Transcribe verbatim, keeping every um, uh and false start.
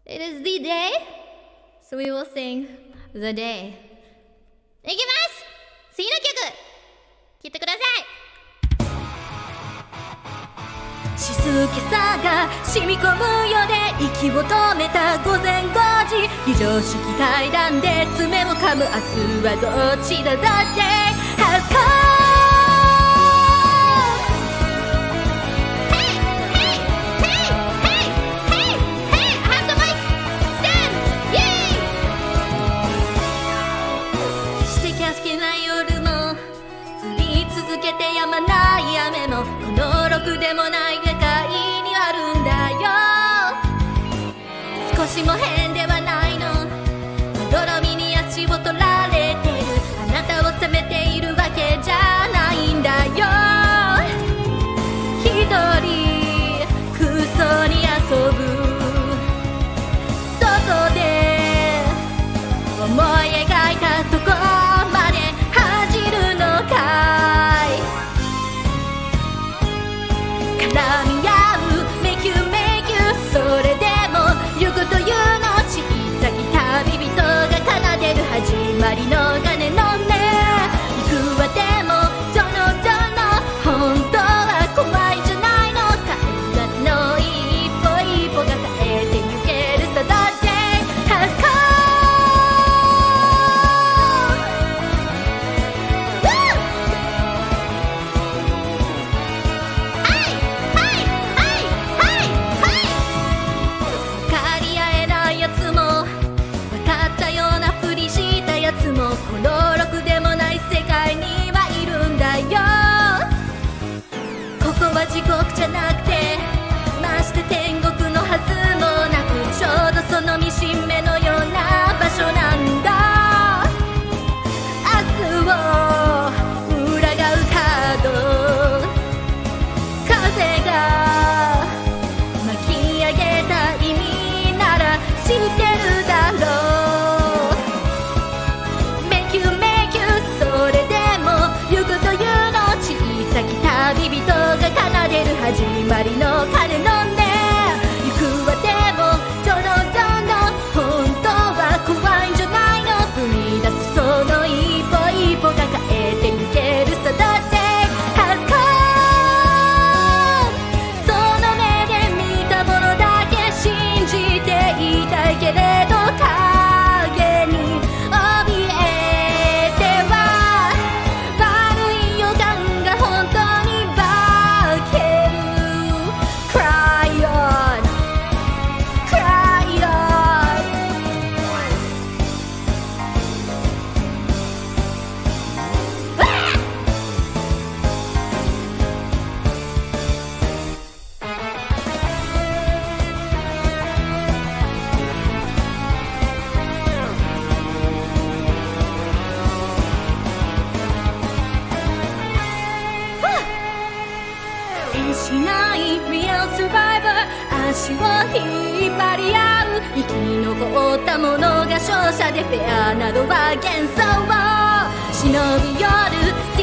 It is the day, so we will sing the day. いきます。次の曲聴いてください。 静けさが染み込むよで息を止めた午前ごじ、非常識階段で爪を噛む。明日はどっちだろうって Has come。やまない雨もこのろくでもない世界にあるんだよ。少しも変ではないの。まどろみに足を取られてる。あなたを責めているわけじゃないんだよ。一人空想に遊ぶ外で思い描いたとこまで恥じるのかい。絡み合うメキュメキュ、それでも行くというの小さき旅人が奏でる始まりの鐘の音。行くわでもどのどの本当は怖いじゃないの。帰らずの一歩一歩が変えてゆけるさ。だってhas come。このろくでもない世界にはいるんだよ。ここは地獄じゃなくてまして天国のはずもなく、ちょうどその見しめのような場所なんだ。明日を裏がう角、風が巻き上げた意味なら知ってるだろう。旅人が奏でる始まりの鐘の音。行くわでもどのどの本当は怖いんじゃないの。踏み出すその一歩一歩が変えてゆけるさ。だってhas come。その目で見たものだけ信じていたいけれど影に怯えては悪い予感が本当にしない Real Survivor。 足を引っ張り合う生き残った者が勝者で、フェアなどは幻想を忍び寄る